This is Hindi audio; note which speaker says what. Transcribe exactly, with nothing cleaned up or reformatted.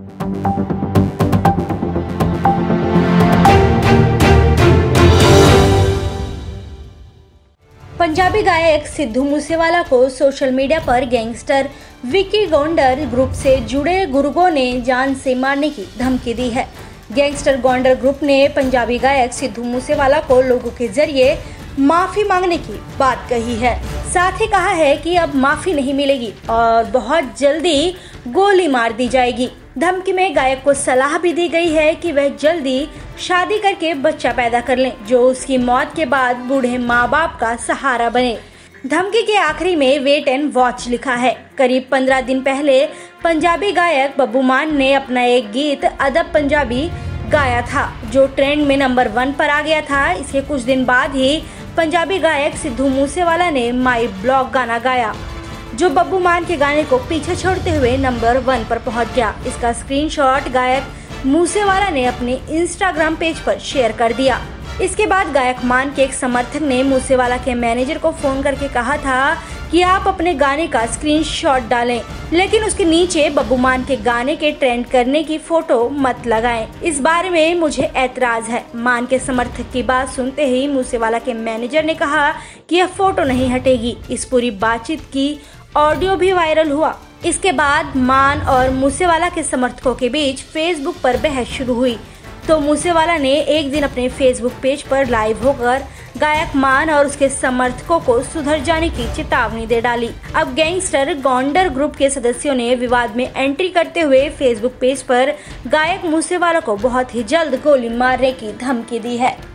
Speaker 1: पंजाबी गायक सिद्धू मूसेवाला को सोशल मीडिया पर गैंगस्टर विकी गोंडर ग्रुप से जुड़े गुर्गों ने जान से मारने की धमकी दी है। गैंगस्टर गोंडर ग्रुप ने पंजाबी गायक सिद्धू मूसेवाला को लोगों के जरिए माफी मांगने की बात कही है। साथ ही कहा है कि अब माफी नहीं मिलेगी और बहुत जल्दी गोली मार दी जाएगी। धमकी में गायक को सलाह भी दी गई है कि वह जल्दी शादी करके बच्चा पैदा कर लें, जो उसकी मौत के बाद बूढ़े माँ बाप का सहारा बने। धमकी के आखिरी में वेट एंड वॉच लिखा है। करीब पंद्रह दिन पहले पंजाबी गायक बब्बू मान ने अपना एक गीत अदब पंजाबी गाया था, जो ट्रेंड में नंबर वन पर आ गया था। इसके कुछ दिन बाद ही पंजाबी गायक सिद्धू मूसेवाला ने माई ब्लॉग गाना गाया, जो बब्बू मान के गाने को पीछे छोड़ते हुए नंबर वन पर पहुंच गया। इसका स्क्रीनशॉट गायक मूसेवाला ने अपने इंस्टाग्राम पेज पर शेयर कर दिया। इसके बाद गायक मान के एक समर्थक ने मूसेवाला के मैनेजर को फोन करके कहा था कि आप अपने गाने का स्क्रीनशॉट डालें, लेकिन उसके नीचे बब्बू मान के गाने के ट्रेंड करने की फोटो मत लगाएं। इस बारे में मुझे ऐतराज है। मान के समर्थक की बात सुनते ही मूसेवाला के मैनेजर ने कहा कि यह फोटो नहीं हटेगी। इस पूरी बातचीत की ऑडियो भी वायरल हुआ। इसके बाद मान और मूसेवाला के समर्थकों के बीच फेसबुक पर बहस शुरू हुई, तो मूसेवाला ने एक दिन अपने फेसबुक पेज पर लाइव होकर गायक मान और उसके समर्थकों को सुधर जाने की चेतावनी दे डाली। अब गैंगस्टर गोंडर ग्रुप के सदस्यों ने विवाद में एंट्री करते हुए फेसबुक पेज पर गायक मूसेवाला को बहुत ही जल्द गोली मारने की धमकी दी है।